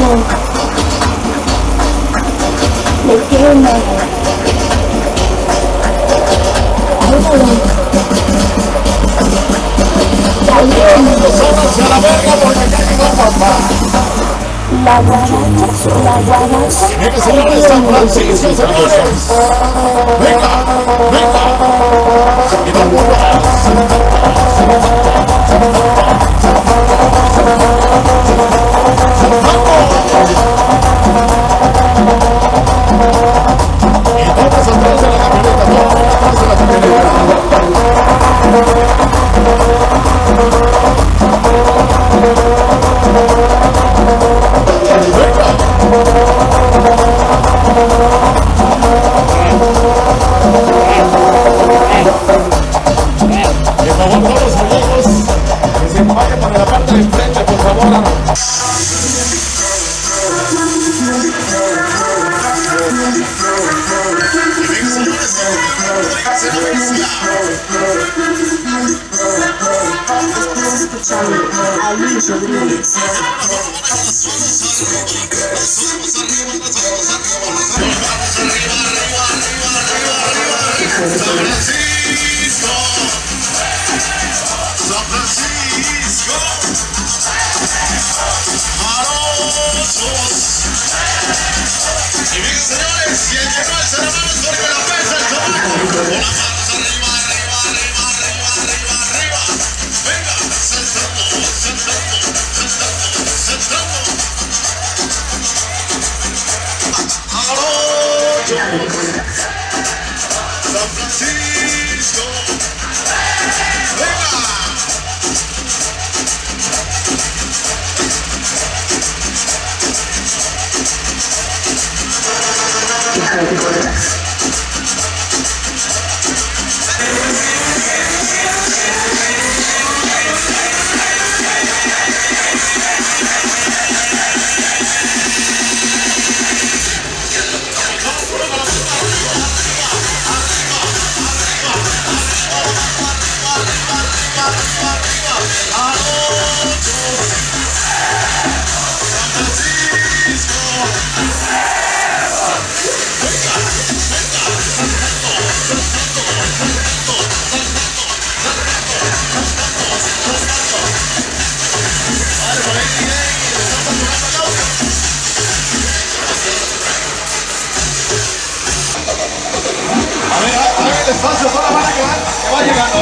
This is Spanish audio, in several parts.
Le quiero una. Nosotros a la verga porque ya llegó papá. La guaracha. Venga, señores, San Francisco, señores. Venga, venga. Y todo el mundo. Y todos atrás de la camioneta, todos atrás de la camioneta. Por favor, todos los amigos que se vayan para la parte de enfrente, por favor. San Francisco, Jarochos. Y bien, señores, y el que no es hermanos porque la pesa el tabaco. Con las manos arriba, arriba, arriba, arriba, arriba, arriba. Venga, saltando, saltando, saltando, saltando. Jarochos, San Francisco. Venga. A ver, hagan despacio, solo van a quedar, que va llegando,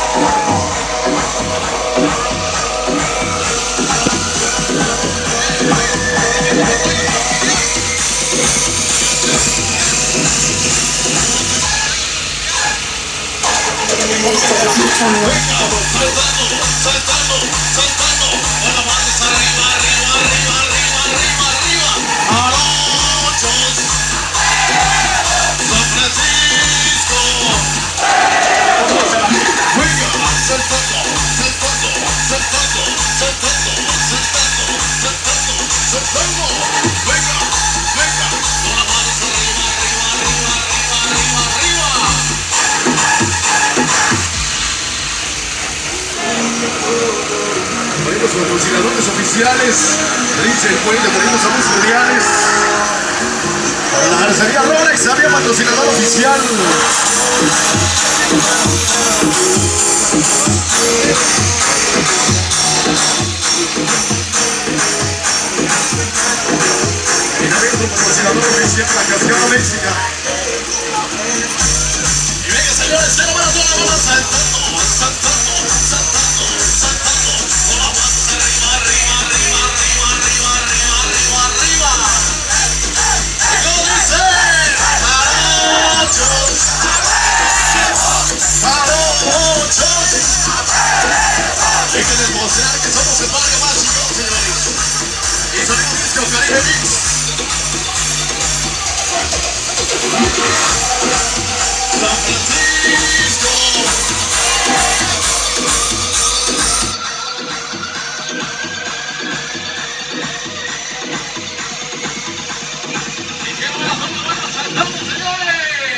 Saltando, saltando, saltando, con las manos arriba, arriba, arriba, arriba, arriba, arriba. Jarochos, San Francisco. Venga, saltando, saltando, saltando, saltando, saltando, saltando, saltando. Venga, venga, con las manos arriba, arriba, arriba, arriba, arriba, Ponemos patrocinadores oficiales, Rinse el Puente, ponemos a los Furiales. Para la Mercería Rolex había patrocinador oficial. Y también otro patrocinador oficial, la Cascada México. Y venga, señores, que no van a toda la bola saltando, saltando, saltando, saltando. Con las manos arriba, arriba, arriba, arriba, arriba, arriba, arriba, arriba. Y como dice, Jarochos, Jarochos. Hay que demostrar que somos el barrio más chingón, señores. Y Sonido Disco Caribe Mix. San Francisco. Y qué buena son las buenas saltando, señores.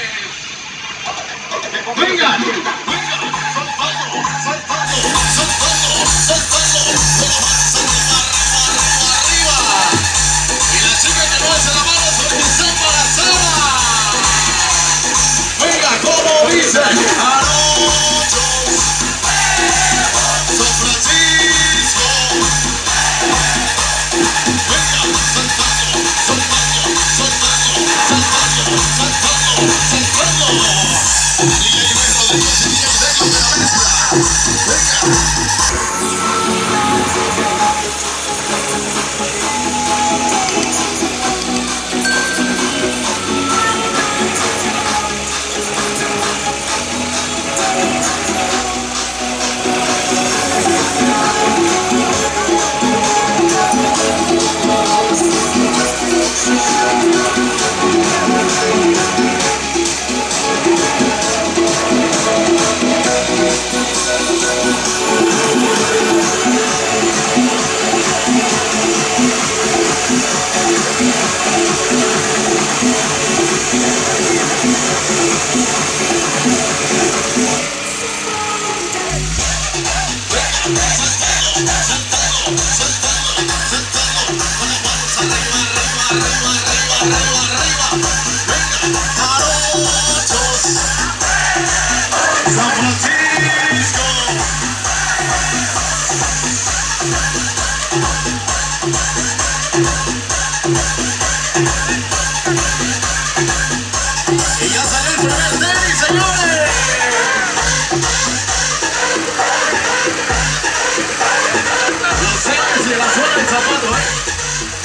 Venga, venga, saltando, saltando, saltando, saltando. Con las manos arriba, arriba, arriba, arriba.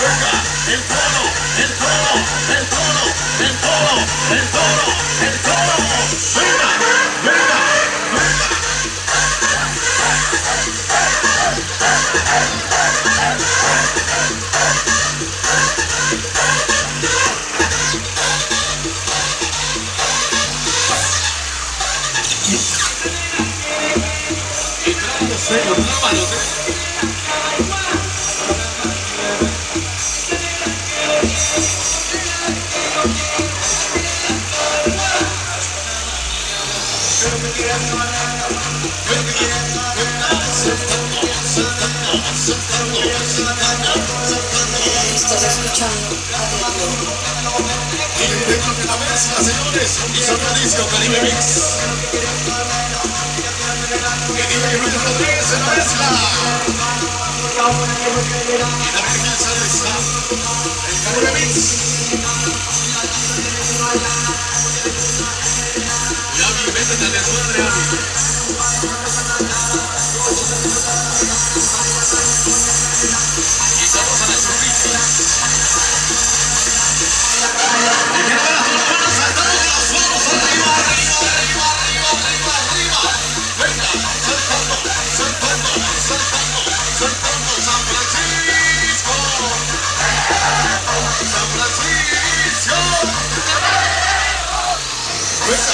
venga, el toro, el toro, el toro, el toro, el toro, el toro, venga, venga, venga. Entrando serio, lábalos, Estás escuchando y dentro de la mezcla, señores, y Sonido Caribe Mix. Y DJ Luis Rodríguez en la mezcla. Y la Virgen Celesta, el Caribe Mix. Y Ami, métete al desmadre, Ami. Y saludos a la churrita. Y que no veas tus manos saltando las manos arriba, arriba, arriba, arriba, arriba, arriba. Venga, saltando, saltando, saltando, saltando. San Francisco. San Francisco. Venga.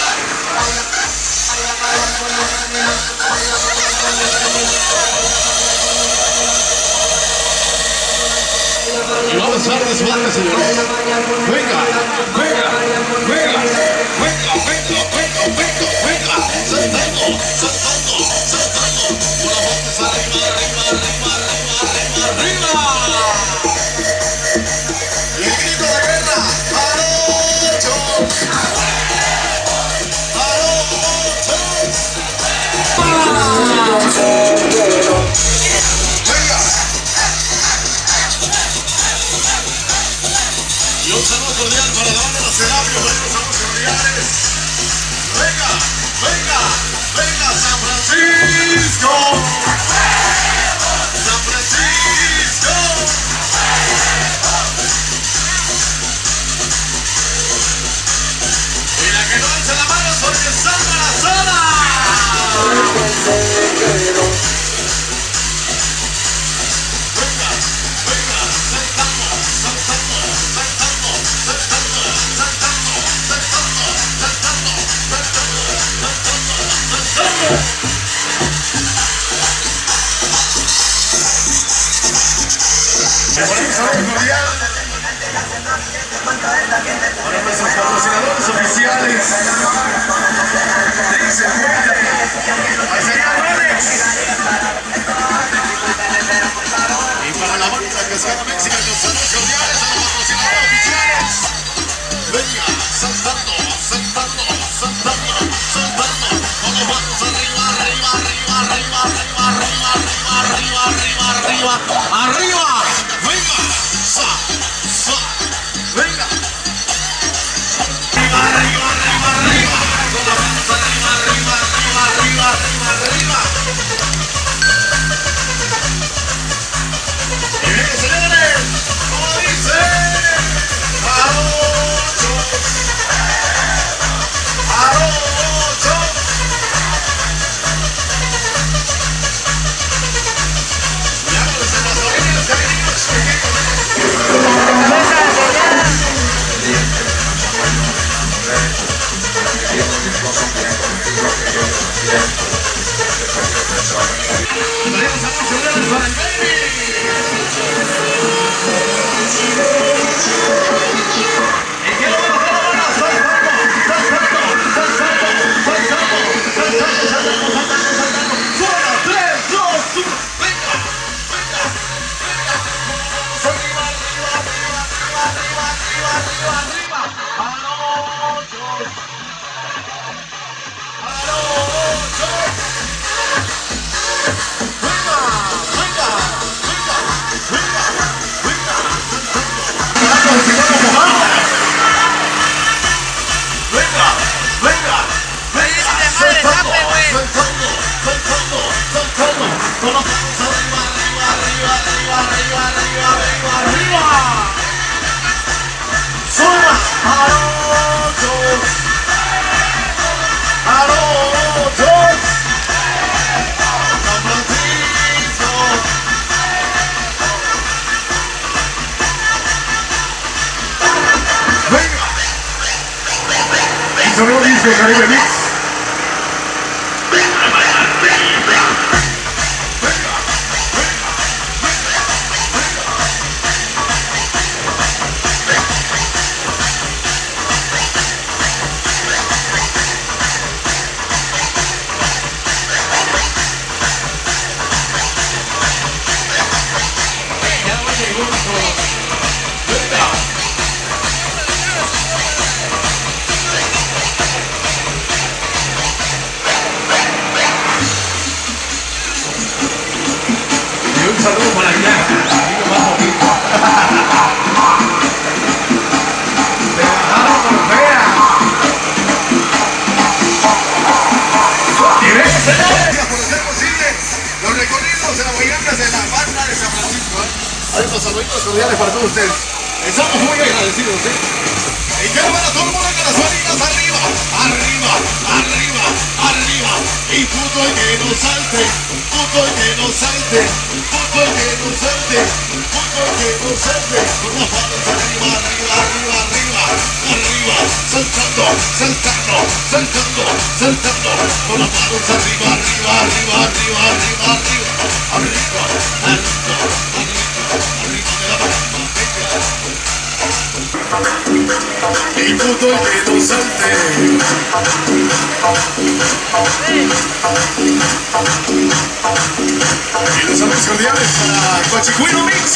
Y vamos a hacer desmadre, señores. Venga, venga, venga, venga, venga, venga, venga, venga. Saltando, saltando, saltando. Con las botas arriba, arriba, arriba, arriba, arriba, arriba. Y el grito de guerra. ¡Arocho! Venga. Y un saludo cordial para la banda de Serapio, para los saludos cordiales. Venga, venga, venga, San Francisco. San Francisco. Y la que no alza la mano es porque está embarazada. Venga, venga, saltando, saltando, saltando, saltando, saltando, saltando, saltando, saltando, saltando, saltando. Por ahí saludo cordial para nuestros patrocinadores oficiales. Dice fuerte al señor Alex. Y para la banda Cascada México, los saludos cordiales a los patrocinadores oficiales. Venga, saltando, saltando, saltando, saltando. Con los manos arriba, arriba, arriba, arriba, arriba, arriba, arriba, arriba, arriba, arriba, arriba. Venga, sa, venga. Arriba, arriba, arriba, arriba. Con las manos arriba, arriba, arriba, arriba, arriba, arriba. Y bien, señores, como dice, Arocho, Arocho. Ya con los pasadores, cariños, tenemos a los señores para el baby. Y que lo van a hacer ahora, saltando, saltando, saltando, saltando, saltando, saltando, saltando, saltando. Suena, 3, 2, 1, venga, venga, venga. Vamos arriba, arriba, arriba, arriba, arriba, arriba, arriba, arriba. Arocho, Arocho. Venga, venga, venga, venga, venga, saltando. Venga, venga, venga, saltando, saltando, saltando, saltando. Con los manos arriba, arriba, arriba, arriba, arriba, arriba, arriba, arriba. Jalisco Caribe Mix. Un saludo para allá, amigo más bonito. Te bajaron por fea. Y ven, señores, por ser posible los recorridos de la Guayana de la banda de San Francisco. Hay unos saluditos cordiales para todos ustedes. Estamos muy agradecidos, Y quiero ver a todo el mundo con las manitas arriba, arriba, arriba, arriba. Y puto el que no salte, puto el que no salte, puto el que no salte, puto el que no salte. Con las manos arriba, arriba, arriba, arriba, arriba. Saltando, saltando, saltando, saltando. Con las manos arriba, arriba, arriba, arriba, arriba, arriba. Arriba, arriba, arriba, arriba de la mano. Y puto el que no salte. Y los saludos cordiales para Cochicuino Mix.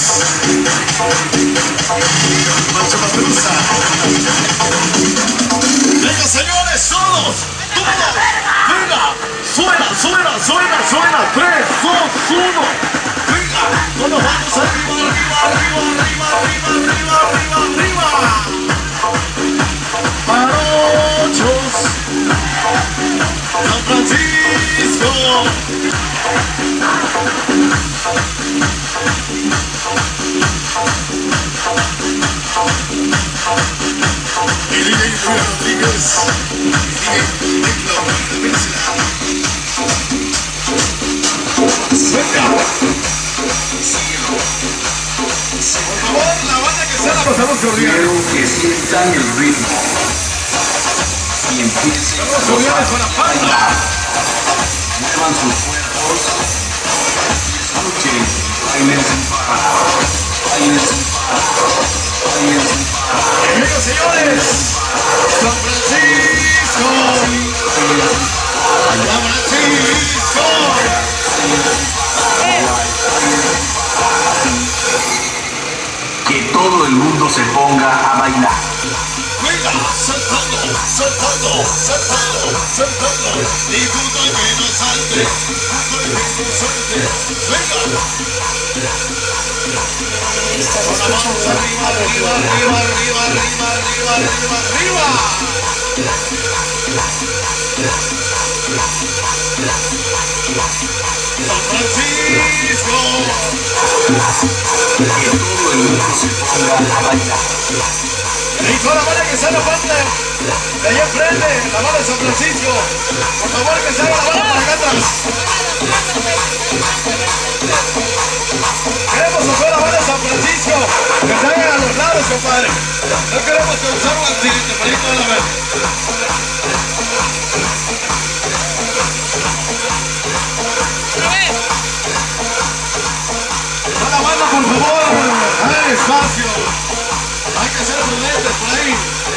Mancha Pastusa. Venga, señores, solos. Todos. Venga. Suena, suena, suena, suena. 3, 2, 1. Venga. Con las manos arriba, arriba, arriba, arriba, arriba, arriba, arriba, arriba. Jarochos, San Francisco. Y DJ Luis Rodríguez, y DJ Rodríguez. Por favor, la banda que sea la pasamos corriendo. Quiero que sientan el ritmo y empiecen a cordiales para Panda. muevan sus cuerpos y escuchen, bailen sin parar, bailen sin parar, bailen sin parar. Venga, señores, San Francisco, San Francisco. Que todo el mundo se ponga a bailar. Venga, saltando, saltando, saltando, saltando. Y puto el que no salte, puto el que no salte. Venga. Estás Con la mano escuchando arriba, a los arriba, arriba, arriba, arriba, arriba, arriba, arriba. San Francisco. Que todo el mundo se ponga a bailar. Y toda la banda que está en la banda de allá enfrente, la banda de San Francisco. Por favor, que se haga la banda para acá atrás. Queremos hacer la banda de San Francisco, que se hagan a los lados, compadre. No queremos causar un accidente, para ir toda la vez. Toda la banda, por favor, hagan espacio. Hay que hacer prudentes por ahí.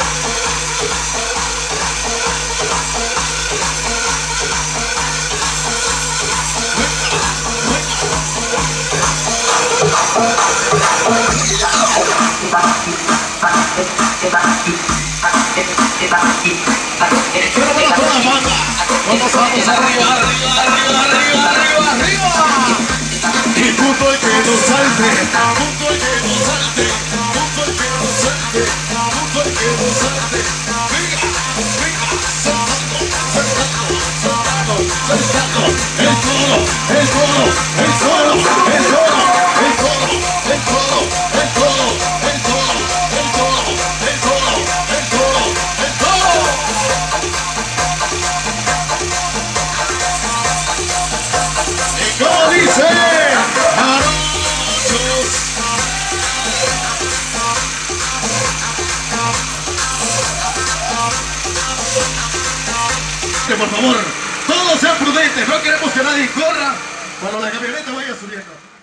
Venga. Toda la banda. Vamos, vamos, arriba, arriba, arriba, arriba, arriba, arriba. Y punto el que no salte, punto el que no salte, punto el que no salte, punto Por favor, todos sean prudentes, no queremos que nadie corra cuando la camioneta vaya subiendo.